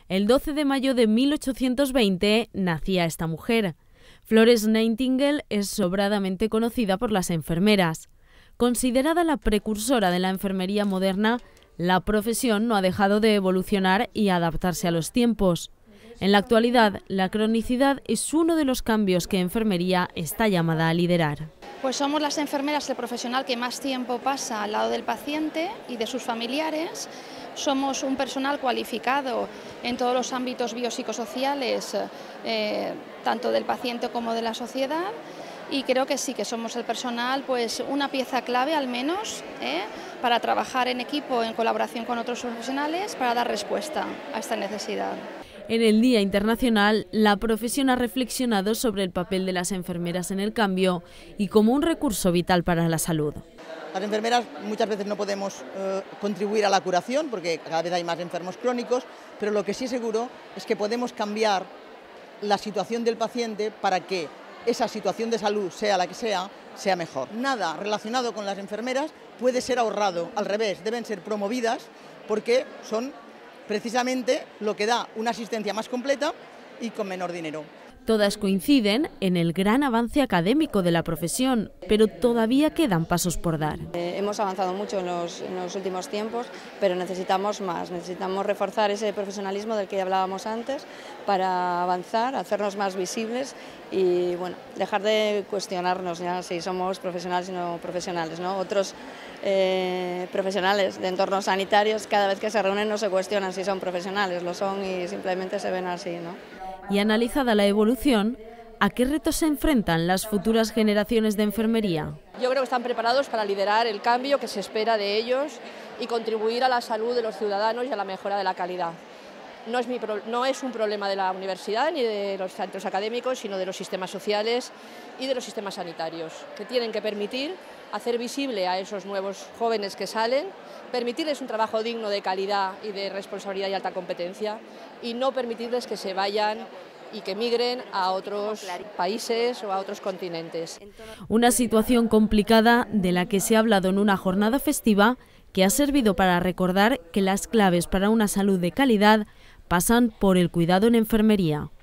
El 12 de mayo de 1820 nacía esta mujer. Florence Nightingale es sobradamente conocida por las enfermeras. Considerada la precursora de la enfermería moderna, la profesión no ha dejado de evolucionar y adaptarse a los tiempos. En la actualidad, la cronicidad es uno de los cambios que enfermería está llamada a liderar. Pues somos las enfermeras el profesional que más tiempo pasa al lado del paciente y de sus familiares. Somos un personal cualificado en todos los ámbitos biopsicosociales, tanto del paciente como de la sociedad. Y creo que sí, que somos el personal, pues una pieza clave al menos, para trabajar en equipo, en colaboración con otros profesionales, para dar respuesta a esta necesidad. En el Día Internacional, la profesión ha reflexionado sobre el papel de las enfermeras en el cambio y como un recurso vital para la salud. Las enfermeras muchas veces no podemos contribuir a la curación porque cada vez hay más enfermos crónicos, pero lo que sí es seguro es que podemos cambiar la situación del paciente para que esa situación de salud, sea la que sea mejor. Nada relacionado con las enfermeras puede ser ahorrado, al revés, deben ser promovidas porque son precisamente lo que da una asistencia más completa y con menor dinero. Todas coinciden en el gran avance académico de la profesión, pero todavía quedan pasos por dar. Hemos avanzado mucho en los últimos tiempos, pero necesitamos más, necesitamos reforzar ese profesionalismo del que hablábamos antes para avanzar, hacernos más visibles y bueno, dejar de cuestionarnos ya si somos profesionales o no profesionales, ¿no? Otros profesionales de entornos sanitarios cada vez que se reúnen no se cuestionan si son profesionales, lo son y simplemente se ven así, ¿no? Y analizada la evolución, ¿a qué retos se enfrentan las futuras generaciones de enfermería? Yo creo que están preparados para liderar el cambio que se espera de ellos y contribuir a la salud de los ciudadanos y a la mejora de la calidad. No es un problema de la universidad ni de los centros académicos, sino de los sistemas sociales y de los sistemas sanitarios, que tienen que permitir hacer visible a esos nuevos jóvenes que salen, permitirles un trabajo digno de calidad y de responsabilidad y alta competencia y no permitirles que se vayan y que migren a otros países o a otros continentes. Una situación complicada de la que se ha hablado en una jornada festiva que ha servido para recordar que las claves para una salud de calidad pasan por el cuidado en enfermería.